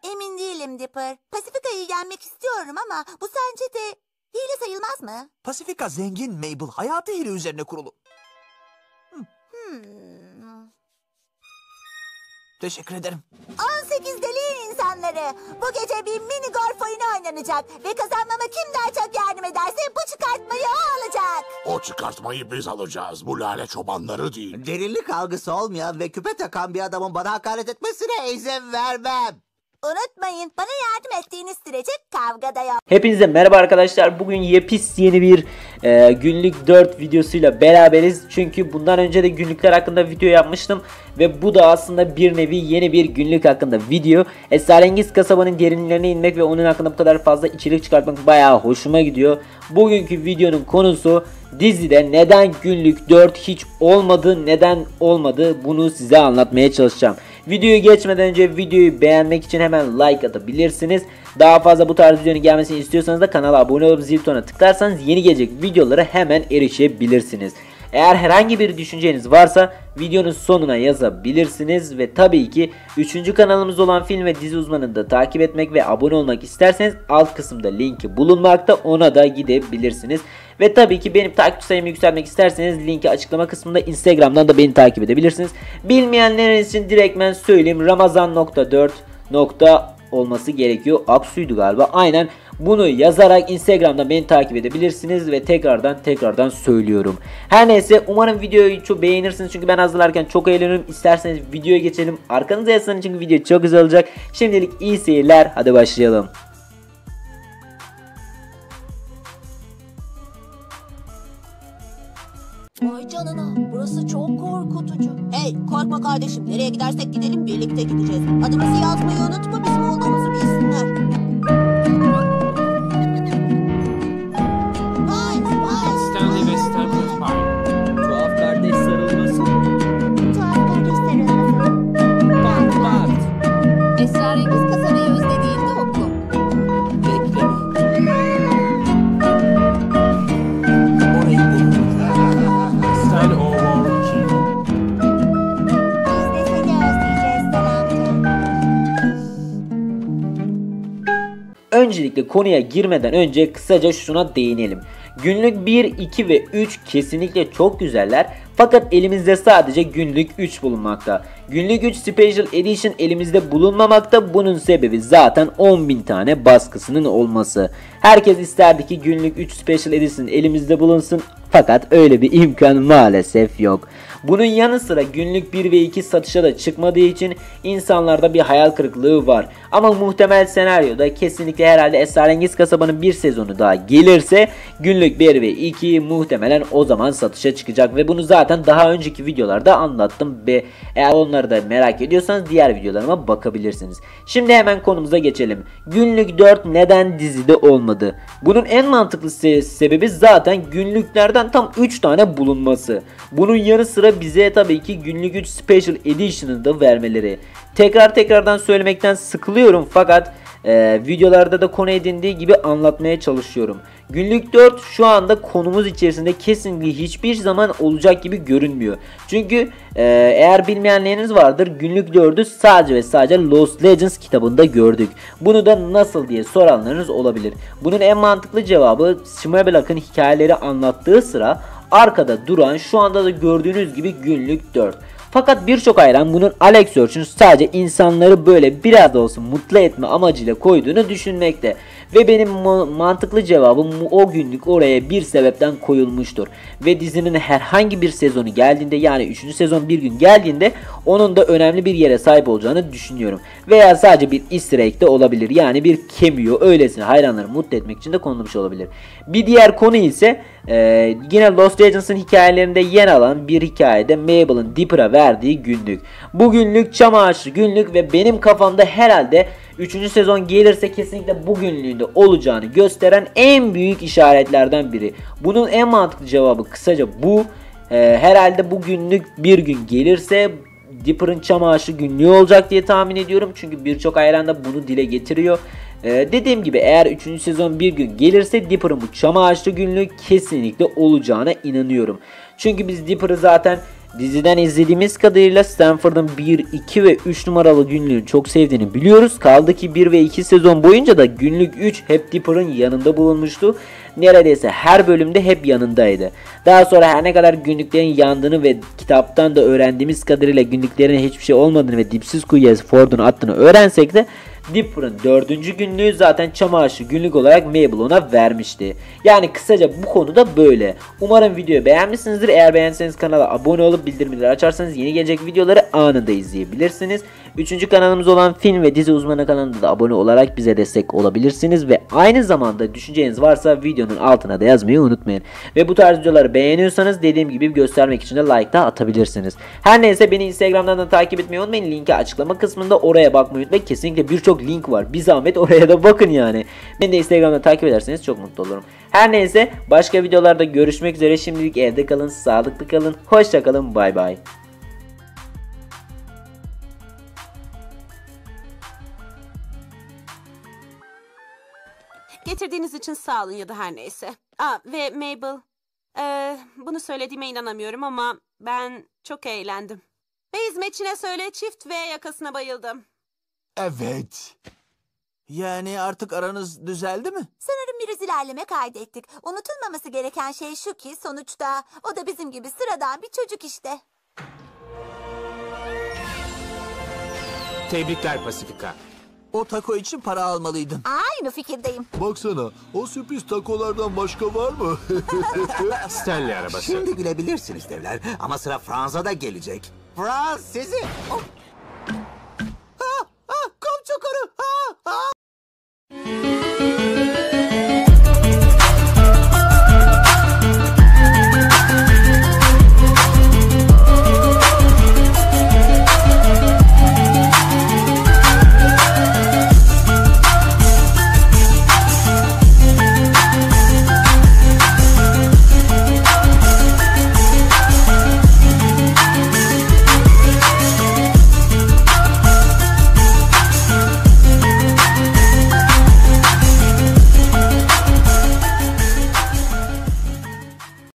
Emin değilim Dipper. Pasifika'yı yenmek istiyorum ama bu sence de hile sayılmaz mı? Pasifika zengin Mabel. Hayatı hile üzerine kurulu. Teşekkür ederim. 18 deliğin insanları. Bu gece bir mini golf oyunu oynanacak. Ve kazanmama kim daha çok yardım ederse bu çıkartmayı o alacak. O çıkartmayı biz alacağız. Bu lale çobanları değil. Derinlik algısı olmayan ve küpe takan bir adamın bana hakaret etmesine izin vermem. Unutmayın, bana yardım ettiğiniz sürece kavga da yok. Hepinize merhaba arkadaşlar. Bugün yeni bir günlük 4 videosuyla beraberiz. Çünkü bundan önce de günlükler hakkında video yapmıştım. Ve bu da aslında bir nevi yeni bir günlük hakkında video. Esrarengiz kasabanın derinlerine inmek ve onun hakkında bu kadar fazla içerik çıkartmak bayağı hoşuma gidiyor. Bugünkü videonun konusu dizide neden günlük 4 hiç olmadı, neden olmadı bunu size anlatmaya çalışacağım. Videoyu geçmeden önce videoyu beğenmek için hemen like atabilirsiniz. Daha fazla bu tarz videonun gelmesini istiyorsanız da kanala abone olup zil butonuna tıklarsanız yeni gelecek videolara hemen erişebilirsiniz. Eğer herhangi bir düşünceniz varsa videonun sonuna yazabilirsiniz ve tabii ki 3. kanalımız olan film ve dizi uzmanını da takip etmek ve abone olmak isterseniz alt kısımda linki bulunmakta, ona da gidebilirsiniz. Ve tabii ki benim takipçi sayımı yükseltmek isterseniz linki açıklama kısmında, Instagram'dan da beni takip edebilirsiniz. Bilmeyenler için direktmen söyleyeyim, Ramazan.4. olması gerekiyor. Aksuydu galiba. Aynen. Bunu yazarak Instagram'da beni takip edebilirsiniz ve tekrardan söylüyorum. Her neyse, umarım videoyu çok beğenirsiniz çünkü ben hazırlarken çok eğleniyorum. İsterseniz videoya geçelim. Arkanıza yaslanın çünkü video çok güzel olacak. Şimdilik iyi seyirler. Hadi başlayalım. Vay canına, burası çok korkutucu. Hey, korkma kardeşim, nereye gidersek gidelim birlikte gideceğiz. Adımızı yazmayı unutma, bizim olduğumuzu bilsinler. Stanley ve Stanford Pine. Tuhaf kardeş sarılması. Bant. Esrarengiz kasabayı özlediğinde oku. Stan O'Rourke. Biz de seni özleyeceğiz Selamcığım. Öncelikle konuya girmeden önce kısaca şuna değinelim. Günlük 1, 2 ve 3 kesinlikle çok güzeller. Fakat elimizde sadece günlük 3 bulunmakta. Günlük 3 Special Edition elimizde bulunmamakta. Bunun sebebi zaten 10.000 tane baskısının olması. Herkes isterdi ki günlük 3 Special Edition elimizde bulunsun. Fakat öyle bir imkan maalesef yok. Bunun yanı sıra günlük 1 ve 2 satışa da çıkmadığı için insanlarda bir hayal kırıklığı var. Ama muhtemel senaryoda kesinlikle herhalde Esrarengiz Kasabanın bir sezonu daha gelirse günlük 1 ve 2 muhtemelen o zaman satışa çıkacak. Ve bunu zaten daha önceki videolarda anlattım ve eğer onları da merak ediyorsanız diğer videolarıma bakabilirsiniz. Şimdi hemen konumuza geçelim. Günlük 4 neden dizide olmadı? Bunun en mantıklı sebebi zaten günlüklerden tam 3 tane bulunması. Bunun yanı sıra bize tabii ki günlük 3 Special Edition'ı da vermeleri. Tekrardan söylemekten sıkılıyorum fakat videolarda da konu edindiği gibi anlatmaya çalışıyorum. Günlük 4 şu anda konumuz içerisinde kesinlikle hiçbir zaman olacak gibi görünmüyor. Çünkü eğer bilmeyenleriniz vardır, günlük 4'ü sadece ve sadece Lost Legends kitabında gördük. Bunu da nasıl diye soranlarınız olabilir. Bunun en mantıklı cevabı Shimabelak'ın hikayeleri anlattığı sıra arkada duran, şu anda da gördüğünüz gibi günlük 4. Fakat birçok hayran bunun Alex Search'ün sadece insanları böyle biraz da olsun mutlu etme amacıyla koyduğunu düşünmekte. Ve benim mantıklı cevabım o günlük oraya bir sebepten koyulmuştur. Ve dizinin herhangi bir sezonu geldiğinde, yani 3. sezon bir gün geldiğinde onun da önemli bir yere sahip olacağını düşünüyorum. Veya sadece bir easter egg de olabilir, yani bir cameo, öylesine hayranları mutlu etmek için de konulmuş olabilir. Bir diğer konu ise yine Lost Legends'ın hikayelerinde yer alan bir hikayede Mabel'ın Dipper'a verdiği günlük. Bu günlük çam ağaçlı günlük ve benim kafamda herhalde 3. sezon gelirse kesinlikle bu günlüğünde olacağını gösteren en büyük işaretlerden biri. Bunun en mantıklı cevabı kısaca bu. Herhalde bu günlük bir gün gelirse Dipper'ın çam ağaçlı günlüğü olacak diye tahmin ediyorum. Çünkü birçok hayran da bunu dile getiriyor. Dediğim gibi eğer 3. sezon bir gün gelirse Dipper'ın bu çam ağaçlı günlüğü kesinlikle olacağına inanıyorum. Çünkü biz Dipper'ı zaten Diziden izlediğimiz kadarıyla Stanford'ın 1, 2 ve 3 numaralı günlüğü çok sevdiğini biliyoruz. Kaldı ki 1 ve 2 sezon boyunca da günlük 3 hep Dipper'ın yanında bulunmuştu. Neredeyse her bölümde hep yanındaydı. Daha sonra her ne kadar günlüklerin yandığını ve kitaptan da öğrendiğimiz kadarıyla günlüklerin hiçbir şey olmadığını ve dipsiz kuyuya Ford'un attığını öğrensek de Dipper'ın 4. günlüğü zaten çam ağaçlı günlük olarak Mabel ona vermişti. Yani kısaca bu konuda böyle. Umarım videoyu beğenmişsinizdir. Eğer beğendiyseniz kanala abone olup bildirimleri açarsanız yeni gelecek videoları anında izleyebilirsiniz. 3. kanalımız olan film ve dizi uzmanı kanalına da abone olarak bize destek olabilirsiniz. Ve aynı zamanda düşünceniz varsa videonun altına da yazmayı unutmayın. Ve bu tarz videoları beğeniyorsanız dediğim gibi göstermek için de like da atabilirsiniz. Her neyse beni Instagram'dan da takip etmeyi unutmayın. Linki açıklama kısmında, oraya bakmayı unutmayın. Kesinlikle birçok link var. Bir zahmet oraya da bakın yani. Beni de Instagram'dan takip ederseniz çok mutlu olurum. Her neyse başka videolarda görüşmek üzere. Şimdilik evde kalın, sağlıklı kalın. Hoşça kalın. Bay bay. Getirdiğiniz için sağ olun ya da her neyse. Ve Mabel, bunu söylediğime inanamıyorum ama ben çok eğlendim. Ve hizmetçine söyle, çift ve yakasına bayıldım. Evet. Yani artık aranız düzeldi mi? Sanırım biraz ilerleme kaydettik. Unutulmaması gereken şey şu ki sonuçta o da bizim gibi sıradan bir çocuk işte. Tebrikler Pasifika. O taco için para almalıydın. Aynı fikirdeyim. Baksana, o sürpriz takolardan başka var mı? Stanley arabası. Şimdi gülebilirsiniz devler ama sıra Fransa da gelecek. Frans sizi... Oh,